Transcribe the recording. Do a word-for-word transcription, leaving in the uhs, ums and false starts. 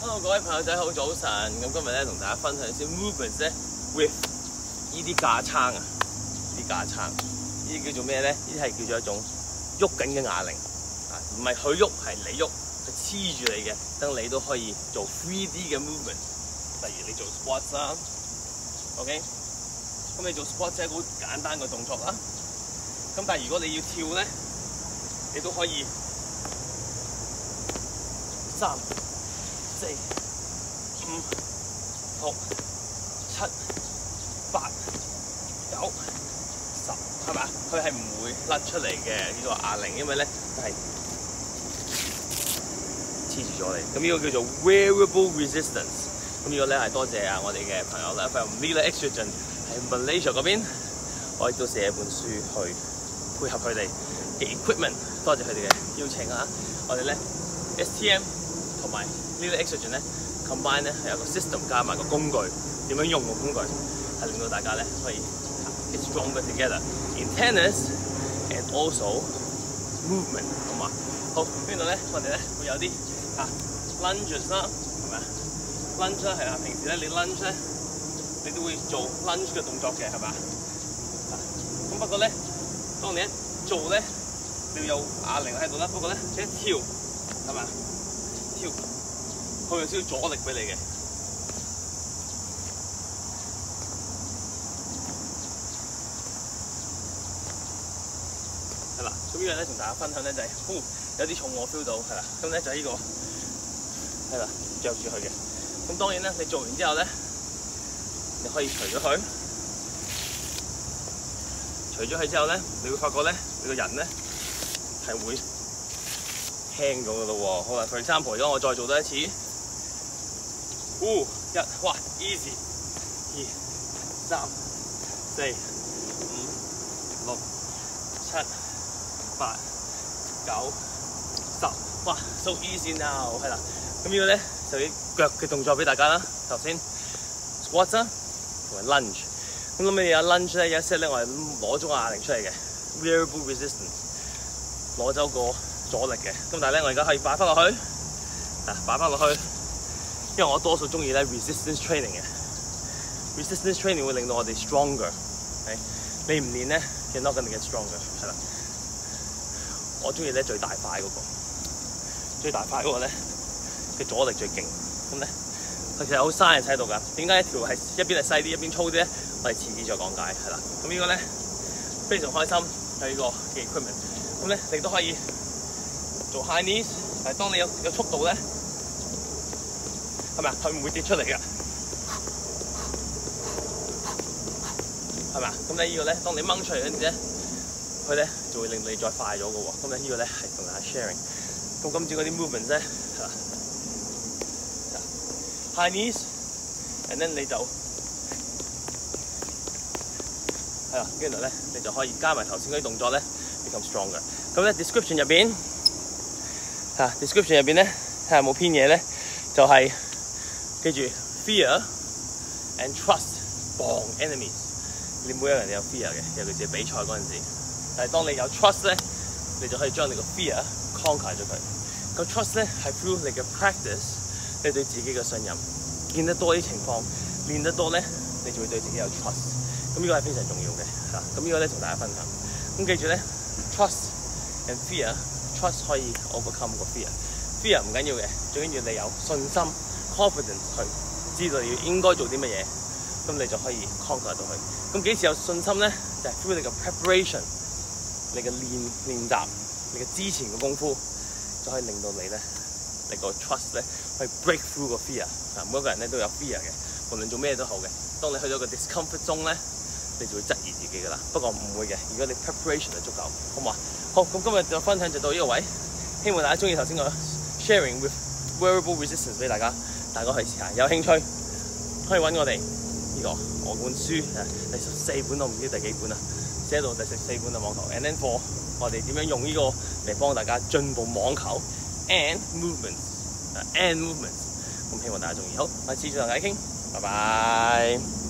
Hello 各位朋友仔，好早晨。咁今日咧同大家分享少 movements 咧 with 呢啲架撐啊，呢啲架撐，呢啲叫做咩咧？呢啲係叫做一種喐緊嘅啞鈴啊，唔係佢喐，係你喐，佢黐住你嘅，等你都可以做 three D 嘅 movement。例如你做 squats 啦 ，OK， 咁你做 squats 係一個好簡單嘅動作啦。咁但係如果你要跳咧，你都可以三。四、五、六、七、八、九、十，係咪？佢係唔會甩出嚟嘅呢個啞鈴，因為咧就係黐住咗你。咁呢個叫做 wearable resistance。咁呢個咧係多謝啊我哋嘅朋友啦 ，from Lila Extragen 喺 Malaysia 嗰邊，我亦都寫一本書去配合佢哋嘅 equipment。多謝佢哋嘅邀請啊！我哋咧 S T M 同埋呢個 Extragen 咧 combine 咧係有個 system 加埋個工具，點樣用個工具係令到大家咧可以 get stronger together in tennis and also movement， 好嘛？好，邊度咧？我哋咧會有啲啊 lunges 啦，係咪啊 ？lunge 啦係啊，平時咧你 lunge 咧你都會做 lunge 嘅動作嘅，係咪啊？咁不過咧，當你一做咧，你要有啞鈴喺度啦。不過咧，你一跳係咪啊？跳。佢有少少阻力俾你嘅，係啦。咁呢樣咧同大家分享咧就係、是，哦有啲重我 feel 到係啦。咁咧就係呢、這個係啦，着住佢嘅。咁當然咧，你做完之後咧，你可以除咗佢，除咗佢之後咧，你會發覺咧，你個人咧係會輕咗噶咯喎。好啦 ，for example， 而家我再做多一次。哦，一，哇 ，easy， 二、三、四、五、六、七、八、九、十，哇 ，so easy now， 係啦。咁呢個咧就啲腳嘅動作俾大家啦。頭先 squats 啦，同埋 lunge。咁諗起有 lunge 咧，有一 set 咧，我係攞咗個啞鈴出嚟嘅 ，wearable resistance， 攞走個阻力嘅。咁但係咧，我而家可以擺翻落去，啊，擺翻落去。因為我多數中意咧 resistance training 嘅 ，resistance training 會令到我哋 stronger。你唔練咧 ，you're not gonna get stronger。係啦，我中意咧最大塊嗰、那個，最大塊嗰個咧嘅阻力最勁。咁咧，佢其實好 science 喺度㗎。點解一條係一邊係細啲，一邊粗啲咧？我哋遲啲再講解。係啦，咁呢個咧非常開心有呢個嘅 equipment。咁咧你都可以做 high knees， 但係當你有有速度咧。係咪啊？佢唔會跌出嚟㗎，係咪啊？咁咧呢個咧，當你掹出嚟嗰陣時咧，佢咧就會令你再快咗嘅喎。咁咧呢個咧係同大家 sharing。咁今朝嗰啲 movements 咧，係啦 ，high knees，and then 你就係啦，跟住咧你就可以加埋頭先嗰啲動作咧 become stronger。咁咧 description 入邊嚇 description 入邊咧睇下有冇篇嘢咧，就係、是。記住 ，fear and trust born enemies。你每一個人都有 fear 嘅，尤其是比賽嗰陣時。但係當你有 trust 咧，你就可以將你個 fear conquer 咗佢。個 trust 咧係 through 你嘅 practice， 你對自己嘅信任。見得多啲情況，練得多咧，你就會對自己有 trust。咁呢個係非常重要嘅嚇。咁呢個咧同大家分享。咁記住咧 ，trust and fear，trust 可以 overcome 個 fear。fear 唔緊要嘅，最緊要你有信心。confidence 去知道你要應該做啲乜嘢，咁你就可以 conquer 到佢。咁幾時有信心咧？就係、是、through 你嘅 preparation， 你嘅練練習，你嘅之前嘅功夫，就可以令到你咧，你個 trust 咧，去 break through 個 fear。嗱，每一個人咧都有 fear 嘅，無論做咩都好嘅。當你去到個 discomfort zone 咧，你就會質疑自己噶啦。不過唔會嘅，如果你 preparation 係足夠，好嘛？好，咁今日嘅分享就到呢個位，希望大家中意頭先個 sharing with wearable resistance 俾大家。大家可以試下，有興趣可以揾我哋呢、這個我本書誒第十四本，我唔知第幾本啦，寫到第十四本嘅網球 and then for 我哋點樣用呢個嚟幫大家進步網球 and movements and movements， 咁希望大家中意。好，我哋次次同大家傾，拜拜。